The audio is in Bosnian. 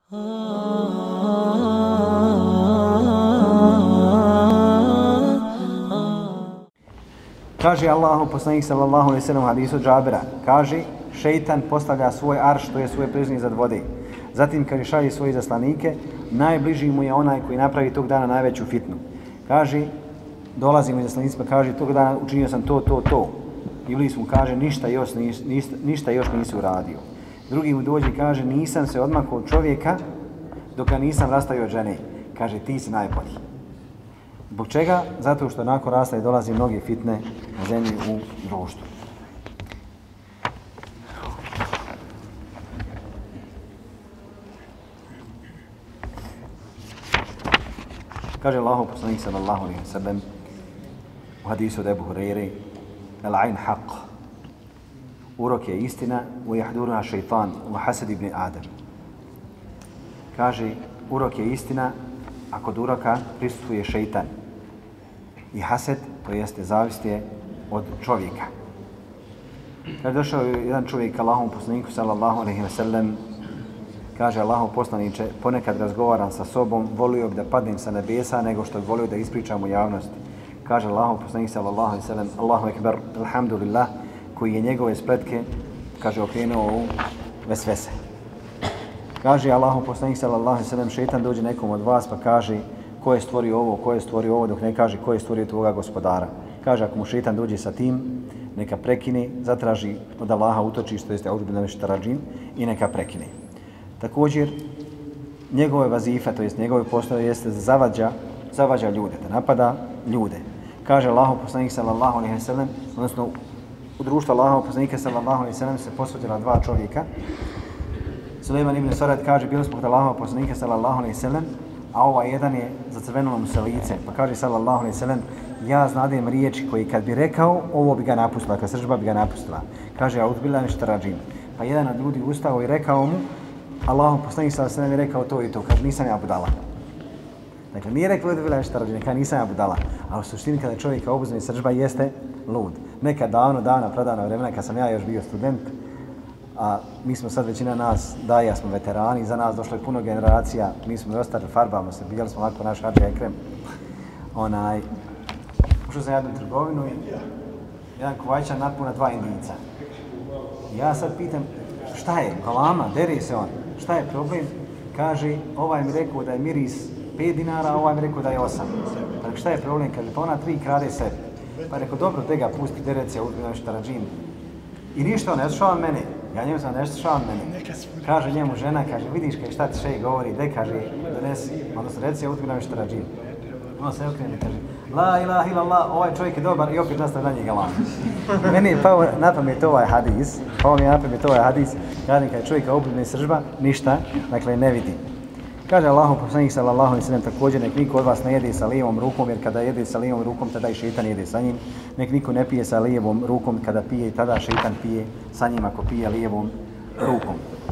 Kaže Allahu poslanik sallallahu alejhi ve sellem u hadisu Džabira, kaže šejtan postavlja svoj arš, to je svoj prižni iznad vode. Zatim kaže šalje svoje zaslanike, najbliži mu je onaj koji napravi tog dana najveću fitnu. Kaže, dolazi mu izaslanicima, kaže tog dana učinio sam to. Iblis mu kaže ništa još nisi uradio. Drugi mu dođe i kaže nisam se odmakao od čovjeka dok ga nisam rastavio od žene. Kaže ti si najbolji. Zbog čega? Zato što nakon rastaje dolazi mnoge fitne na zemlji u društvu. Kaže Allahu poslanik sallallahu alejhi ve sellem u hadisu od Ebu Hureyre: "El-ayn haq." Urok je istina, u jahduruna šejtan, u hased ibn Adam. Kaže, urok je istina, a kod uroka prisutuje šejtan. I hased, to jeste zavist je od čovjeka. Kada je došao jedan čovjek Allahom poslaniku sallallahu alejhi ve sellem, kaže Allahov poslaniče, ponekad razgovaram sa sobom, volio bi da padnem sa nebesa nego što bi volio da ispričam u javnosti. Kaže Allahov poslanik sallallahu alejhi ve sellem: "Allahu ekber, alhamdulillah", koji je njegove spletke, kaže, okrenuo u vesvese. Kaže Allahov poslanik sallallahu alejhi ve sellem: "Šejtan dođe nekom od vas pa kaže ko je stvorio ovo, dok ne kaže ko je stvorio tvoga gospodara." Kaže, ako mu šejtan dođe sa tim, neka prekine, zatraži od Allaha utočište, to jeste audzubillahi minaš šaitanir i neka prekine. Također, njegove vazife, to jest njegove poslove, jeste da zavađa ljude, da napada ljude. Kaže Allahov poslanik sallallahu alejhi ve sellem, odnosno u društvu Allahov poslanika sallallahu alejhi ve sellem se posvađala dva čovjeka. Sulejman ibn Sarad kaže, bili smo kod Allahov poslanika sallallahu alejhi ve sellem, a ovaj jedan je zacrvenilo mu se lice. Pa kaže sallallahu alejhi ve sellem: "Ja znadem riječi koji kad bi rekao, ovo bi ga napustila, kad sržba bi ga napustila." Kaže, audzubillahi minaš šaitanir. Pa jedan od ljudi ustao i rekao mu, Allahov poslanik sallallahu alejhi ve sellem je rekao to i to, kaže nisam ja budala. Dakle, nije rekao audzubillahi minaš šaitanir, kaže nisam ja budala. A u suštini kada čovjeka obuzme sržba jeste lud. Nekad pradavno vremena kad sam ja još bio student, a mi smo sad većina nas daja smo veterani, za nas došlo je puno generacija, mi smo i ostali, farbamo se, bijeli smo ovako naš Hadži Ekrem. Ušao sam jednu trgovinu i jedan kuvajčan napuna dva Indijca. Ja sad pitam, šta je, galama, deri se on, šta je problem? Kaže, ovaj mi rekao da je miris 5 dinara, a ovaj mi rekao da je 8. Dakle, šta je problem? Kaže, pa ona 3 krade sebi. Pa rekao, dobro, te ga pusti, deret se, uzmi nešto rađim. I ništa, on ne slušao mene. Ja njemu sam ne slušao mene. Kaže njemu žena, kaže, vidiš kaj šta ti šejh govori, de, kaže, donesi, odnosno reci, uzmi nešto rađim. On se okrene, kaže, la ilaha illallah, ovaj čovjek je dobar i opet nastavi na njega lan. Meni je pao na pamet ovaj hadis, kaže kad čovjeka obuzme sržba, ništa, dakle ne vidi. Kaže Allahov poslanik sallallahu alejhi ve sellem također, nek niko od vas ne jede sa lijevom rukom, jer kada jede sa lijevom rukom, tada i šejtan jede sa njim. Nek niko ne pije sa lijevom rukom, kada pije, tada šejtan pije sa njim ako pije lijevom rukom.